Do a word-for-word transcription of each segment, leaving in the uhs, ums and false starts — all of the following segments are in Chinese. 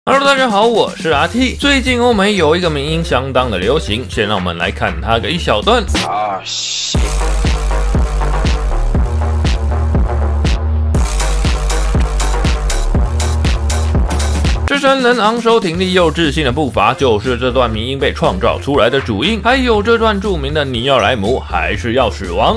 Hello， 大家好，我是阿 T。最近欧美有一个迷因相当的流行，先让我们来看它的一小段。啊、oh, shit。这三人昂首挺立又自信的步伐，就是这段迷因被创造出来的主因。还有这段著名的你要来姆还是要死亡。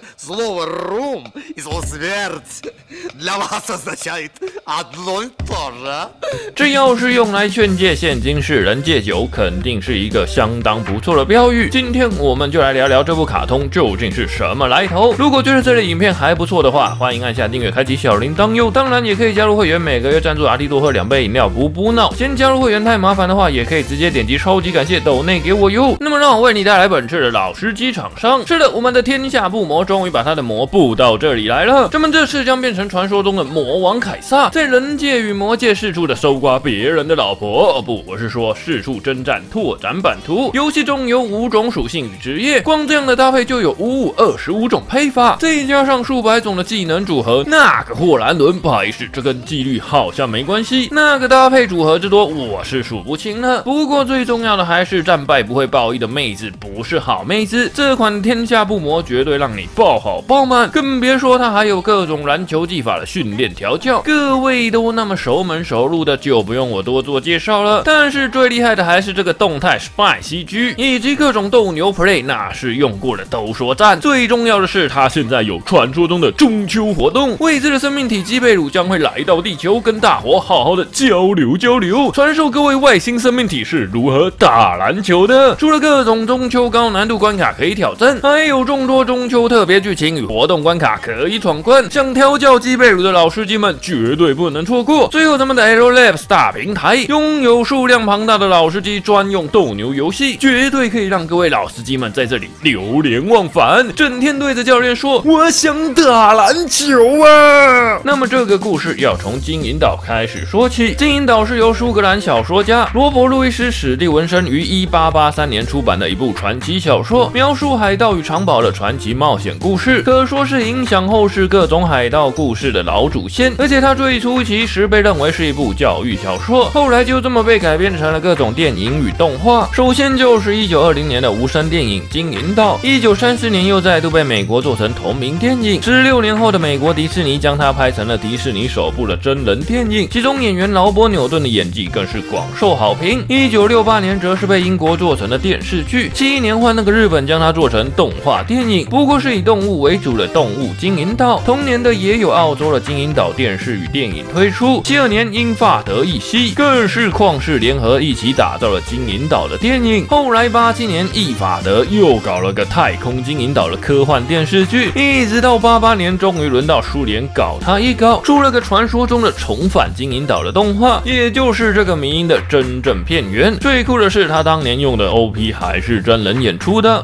这要是用来劝诫现今世人戒酒，肯定是一个相当不错的标语。今天我们就来聊聊这部卡通究竟是什么来头。如果觉得这类影片还不错的话，欢迎按下订阅，开启小铃铛哟。当然也可以加入会员，每个月赞助阿 T 多喝两杯饮料，补补脑。先加入会员太麻烦的话，也可以直接点击超级感谢抖内给我哟。那么让我为你带来本次的老司机厂商。是的，我们的天下布魔终于把他的魔布到这里来了。咱们这次将变成传说中的魔王凯撒，在人界与魔界四处的搜刮别人的老婆。哦不，我是说四处征战拓展版图。游戏中有五种属性与职业，光这样的搭配就有五五二十五种配法，再加上数百种的技能组合，那个霍兰伦，不好意思，这跟纪律好像没关系。那个搭配组合之多，我是数不清了。不过最重要的还是战败不会爆衣的妹子不是好妹子。这款天下布魔绝对让你爆好爆满，更别说它还有各种篮球技法的训练调教，各位都那么熟门熟路的，就不用我多做介绍了。但是最厉害的还是这个动态 Spy C G 以及各种斗牛 Play， 那是用过的都说赞。最重要的是，它现在有传说中的中秋活动，未知的生命体基贝鲁将会来到地球，跟大伙好好的交流交流，传授各位外星生命体是如何打篮球的。除了各种中秋高难度关卡可以挑战，还有众多中秋特别剧情与活动关卡可以闯关，想调教基贝鲁的老司机们绝对不能错过。最后，咱们的 Aero Labs 大平台拥有数量庞大的老司机专用斗牛游戏，绝对可以让各位老司机们在这里流连忘返，整天对着教练说我想打篮球啊。那么这个故事要从金银岛开始说起。金银岛是由苏格兰小说家罗伯·路易斯·史蒂文森于一八八三年出版的一部传奇小说，描述海盗与藏宝的传奇冒险故事，可说是影响后世各种海盗故事的老祖先。而且它最初其实被认为是一部教育小说，后来就这么被改编成了各种电影与动画。首先就是一九二零年的无声电影《金银岛》，一九三四年又再度被美国做成同名电影，十六年后的美国迪士尼将它拍成了迪士尼首部的真人电影，其中演员劳勃·纽顿的演技更是广受好评。一九六八年则是被英国做成了电视剧，七一年换那个日本将它做成动画电影，不过是以动物为主的动物金银岛。同年的也有澳洲的金银岛电视与电影推出。七二年英法德意西更是旷世联合一起打造了金银岛的电影。后来八七年意法德又搞了个太空金银岛的科幻电视剧，一直到八八年终于轮到苏联搞它一搞，出了个传说中的重返金银岛的动画，也就是这个迷因的真正片源。最酷的是他当年用的 O P 还是真人演出的。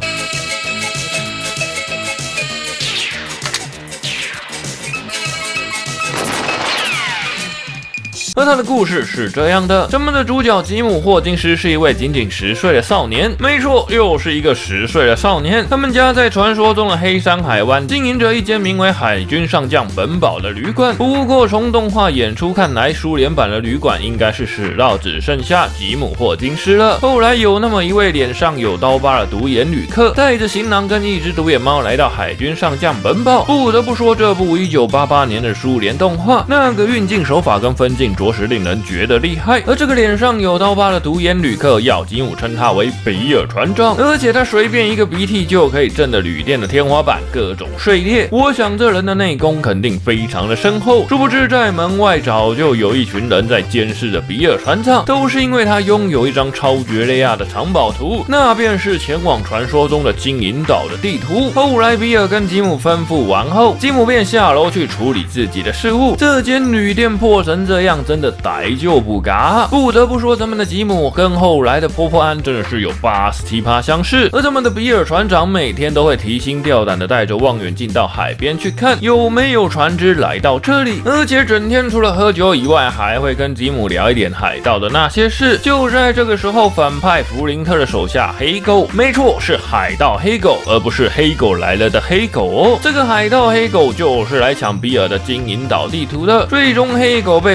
而他的故事是这样的，咱们的主角吉姆·霍金斯是一位仅仅十岁的少年，没错，又是一个十岁的少年。他们家在传说中的黑山海湾经营着一间名为海军上将本堡的旅馆。不过从动画演出看来，苏联版的旅馆应该是死到只剩下吉姆·霍金斯了。后来有那么一位脸上有刀疤的独眼旅客，带着行囊跟一只独眼猫来到海军上将本堡。不得不说，这部一九八八年的苏联动画，那个运镜手法跟分镜着实令人觉得厉害。而这个脸上有刀疤的独眼旅客，要吉姆称他为比尔船长，而且他随便一个鼻涕就可以震得旅店的天花板各种碎裂。我想这人的内功肯定非常的深厚。殊不知在门外早就有一群人在监视着比尔船长，都是因为他拥有一张超绝雷亚的藏宝图，那便是前往传说中的金银岛的地图。后来比尔跟吉姆吩咐完后，吉姆便下楼去处理自己的事务。这间旅店破成这样，真的逮就不嘎。不得不说，咱们的吉姆跟后来的波波安真的是有八十七趴相似。而咱们的比尔船长每天都会提心吊胆的带着望远镜到海边去看有没有船只来到这里，而且整天除了喝酒以外，还会跟吉姆聊一点海盗的那些事。就在这个时候，反派弗林特的手下黑狗，没错，是海盗黑狗，而不是黑狗来了的黑狗哦。这个海盗黑狗就是来抢比尔的金银岛地图的。最终黑狗被比尔给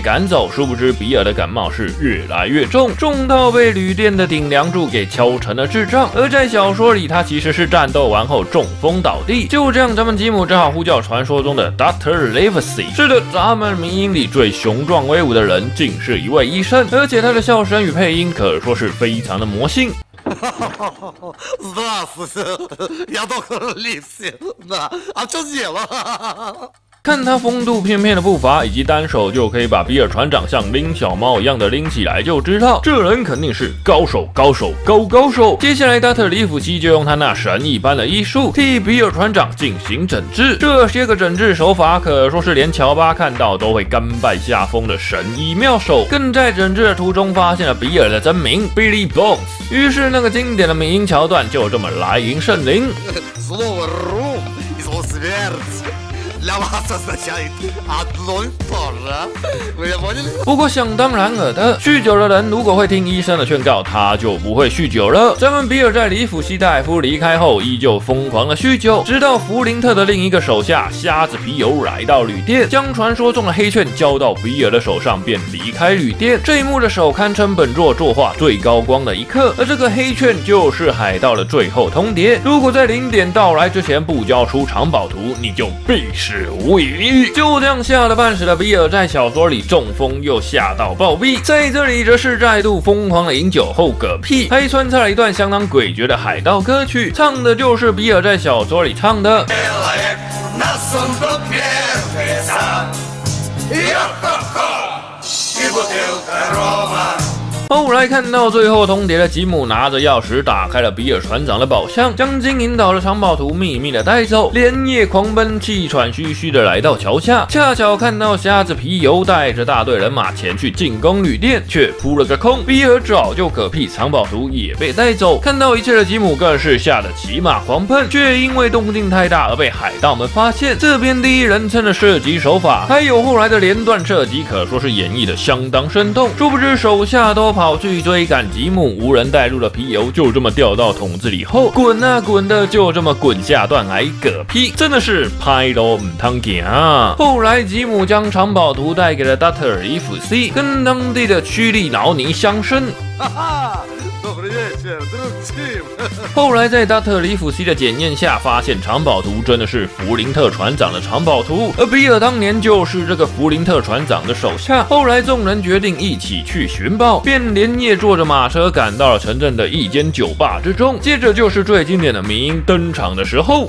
赶走。殊不知比尔的感冒是越来越重，重到被旅店的顶梁柱给敲成了智障。而在小说里，他其实是战斗完后中风倒地。就这样，咱们吉姆只好呼叫传说中的 Doctor Livesey。是的，咱们迷影里最雄壮威武的人，竟是一位医生，而且他的笑声与配音可说是非常的魔性。 Здравствуйте, я доктор Ливси. Да, а что дело? 看他风度翩翩的步伐，以及单手就可以把比尔船长像拎小猫一样的拎起来，就知道这人肯定是高手，高手，高高手。接下来，达特里甫西就用他那神一般的医术替比尔船长进行诊治。这些个诊治手法可说是连乔巴看到都会甘拜下风的神医妙手，更在诊治的途中发现了比尔的真名 Billy Bones。于是，那个经典的迷音桥段就这么来迎圣灵。 Для вас означает одно и то же. Вы поняли? 不过想当然尔的，酗酒的人如果会听医生的劝告，他就不会酗酒了。咱们比尔在里甫西大夫离开后，依旧疯狂的酗酒，直到弗林特的另一个手下瞎子皮尤来到旅店，将传说中的黑券交到比尔的手上，便离开旅店。这一幕的手堪称本作作画最高光的一刻，而这个黑券就是海盗的最后通牒。如果在零点到来之前不交出藏宝图，你就必死无疑。就这样吓得半死的比尔，在小说里中风又吓到暴毙，在这里则是再度疯狂的饮酒后嗝屁，还穿插了一段相当诡谲的海盗歌曲，唱的就是比尔在小说里唱的。后来看到最后通牒的吉姆拿着钥匙打开了比尔船长的宝箱，将金银岛的藏宝图秘密的带走，连夜狂奔，气喘吁吁的来到桥下，恰巧看到瞎子皮尤带着大队人马前去进攻旅店，却扑了个空。比尔早就嗝屁，藏宝图也被带走。看到一切的吉姆更是吓得骑马狂奔，却因为动静太大而被海盗们发现。这边第一人称的射击手法，还有后来的连段射击，可说是演绎的相当生动。殊不知手下都跑去追赶吉姆，无人带路的皮尤就这么掉到桶子里后，滚啊滚的，就这么滚下断崖嗝屁，真的是拍都唔通行啊！后来吉姆将藏宝图带给了达特尔里甫西，跟当地的屈利劳尼相生。后来在达特里甫西的检验下，发现藏宝图真的是弗林特船长的藏宝图，而比尔当年就是这个弗林特船长的手下。后来众人决定一起去寻宝，便连夜坐着马车赶到了城镇的一间酒吧之中。接着就是最经典的迷音登场的时候。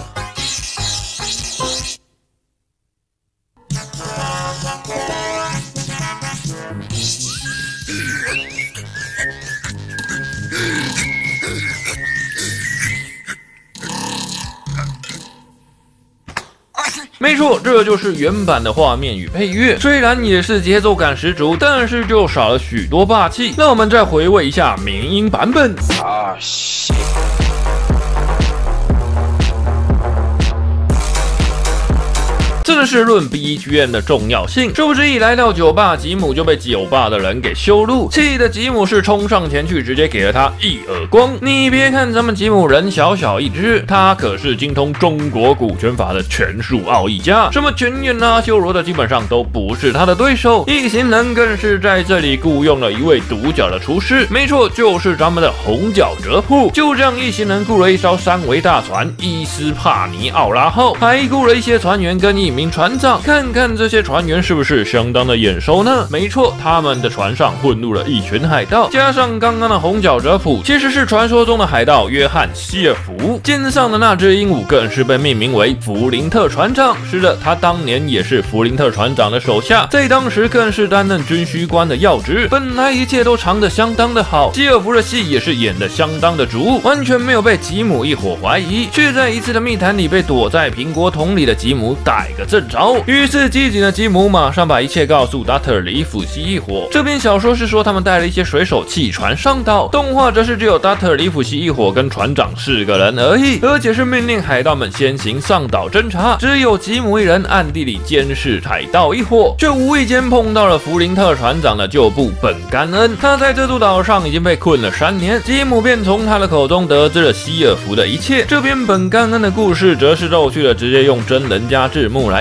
没错，这就是原版的画面与配乐，虽然也是节奏感十足，但是就少了许多霸气。让我们再回味一下民音版本。啊，真的是论 B G M 的重要性。殊不知一来到酒吧，吉姆就被酒吧的人给羞辱，气得吉姆是冲上前去，直接给了他一耳光。你别看咱们吉姆人小小一只，他可是精通中国股权法的拳术奥义家，什么拳眼啊、修罗的基本上都不是他的对手。一行人更是在这里雇佣了一位独角的厨师，没错，就是咱们的红角哲普。就这样，一行人雇了一艘三桅大船伊斯帕尼奥拉号，还雇了一些船员跟一名船长，看看这些船员是不是相当的眼熟呢？没错，他们的船上混入了一群海盗，加上刚刚的红角哲普，其实是传说中的海盗约翰希尔福，肩上的那只鹦鹉更是被命名为弗林特船长。是的，他当年也是弗林特船长的手下，在当时更是担任军需官的要职，本来一切都藏得相当的好，希尔福的戏也是演得相当的足，完全没有被吉姆一伙怀疑，却在一次的密谈里被躲在苹果桶里的吉姆逮个正着。于是机警的吉姆马上把一切告诉达特尔里甫西一伙。这边小说是说他们带了一些水手弃船上岛，动画则是只有达特尔里甫西一伙跟船长四个人而已，而且是命令海盗们先行上岛侦查，只有吉姆一人暗地里监视海盗一伙，却无意间碰到了弗林特船长的旧部本甘恩。他在这座岛上已经被困了三年，吉姆便从他的口中得知了希尔福的一切。这边本甘恩的故事则是逗趣的，直接用真人加字幕来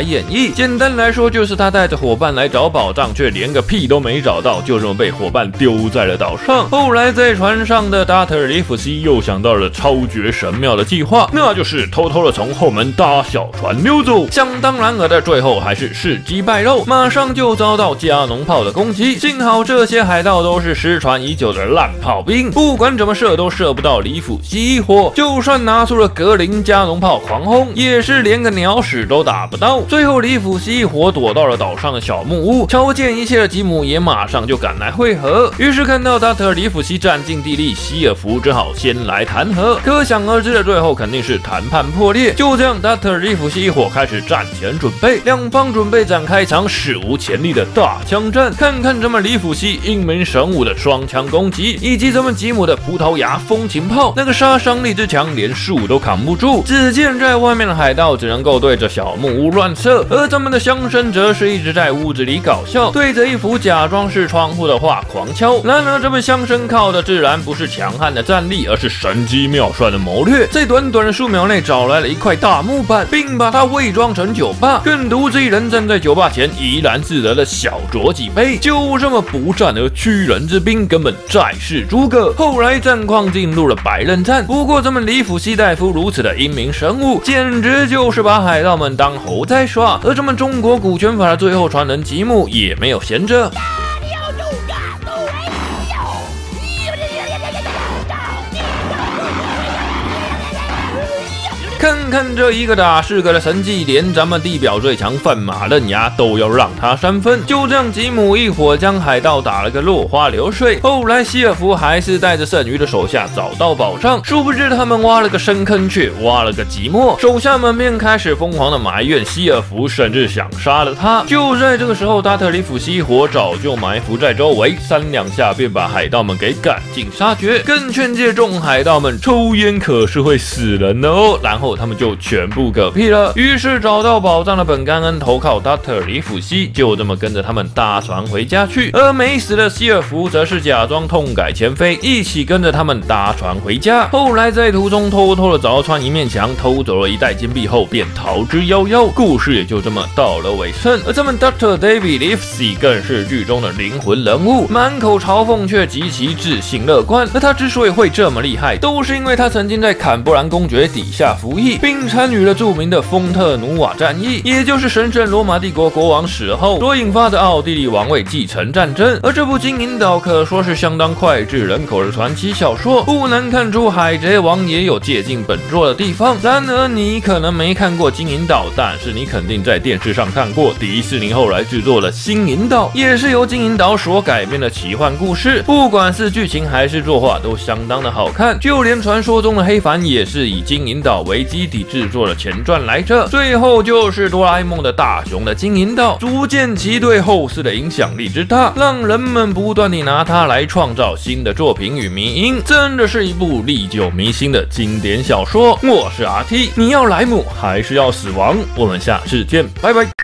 演绎。简单来说，就是他带着伙伴来找宝藏，却连个屁都没找到，就这么被伙伴丢在了岛上。后来在船上的达特尔里夫西又想到了超绝神妙的计划，那就是偷偷的从后门搭小船溜走。想当然尔的，最后还是事机败露，马上就遭到加农炮的攻击。幸好这些海盗都是失传已久的烂炮兵，不管怎么射都射不到里夫西一伙，就算拿出了格林加农炮狂轰，也是连个鸟屎都打不到。最后里夫西一伙躲到了岛上的小木屋，瞧见一切的吉姆也马上就赶来会合。于是看到达特尔里夫西占尽地利，希尔福只好先来谈和。可想而知的最后肯定是谈判破裂。就这样，达特尔里夫西一伙开始战前准备，两方准备展开一场史无前例的大枪战。看看咱们里夫西英明神武的双枪攻击，以及咱们吉姆的葡萄牙风琴炮，那个杀伤力之强，连树都扛不住。只见在外面的海盗只能够对着小木屋乱射，而咱们的乡绅则是一直在屋子里搞笑，对着一幅假装是窗户的画狂敲。然而这位乡绅靠的自然不是强悍的战力，而是神机妙算的谋略，在短短的数秒内找来了一块大木板，并把它伪装成酒吧，更独自一人站在酒吧前怡然自得的小酌几杯，就这么不战而屈人之兵，根本债是诸葛。后来战况进入了百刃战，不过咱们里夫西大夫如此的英明神武，简直就是把海盗们当猴在耍。而咱们中国古拳法的最后传人吉姆也没有闲着。看看这一个打四个的神技，连咱们地表最强范马刃牙都要让他三分。就这样，吉姆一伙将海盗打了个落花流水。后来希尔福还是带着剩余的手下找到宝藏，殊不知他们挖了个深坑，却挖了个寂寞。手下们便开始疯狂的埋怨希尔福，甚至想杀了他。就在这个时候，达特里夫西伙早就埋伏在周围，三两下便把海盗们给赶尽杀绝，更劝诫众海盗们抽烟可是会死人的哦。然后他们就全部嗝屁了。于是找到宝藏的本甘恩投靠达特尔里夫西，就这么跟着他们搭船回家去。而没死的希尔福则是假装痛改前非，一起跟着他们搭船回家。后来在途中偷偷的凿穿一面墙，偷走了一袋金币后便逃之夭夭。故事也就这么到了尾声。而咱们 Doctor David Livesey 更是剧中的灵魂人物，满口嘲讽却极其自信乐观。而他之所以会这么厉害，都是因为他曾经在坎布兰公爵底下服役，并参与了著名的丰特努瓦战役，也就是神圣罗马帝国国王死后所引发的奥地利王位继承战争。而这部《金银岛》可说是相当脍炙人口的传奇小说，不难看出《海贼王》也有借鉴本作的地方。然而你可能没看过《金银岛》，但是你肯定在电视上看过迪士尼后来制作的《新银岛》，也是由《金银岛》所改编的奇幻故事。不管是剧情还是作画都相当的好看，就连传说中的黑帆也是以金银岛为基体制作的前传来着。最后就是哆啦 A 梦的大雄的金银岛，足见其对后世的影响力之大，让人们不断地拿它来创造新的作品与迷因，真的是一部历久弥新的经典小说。我是 R T， 你要莱姆还是要死亡？我们下次见，拜拜。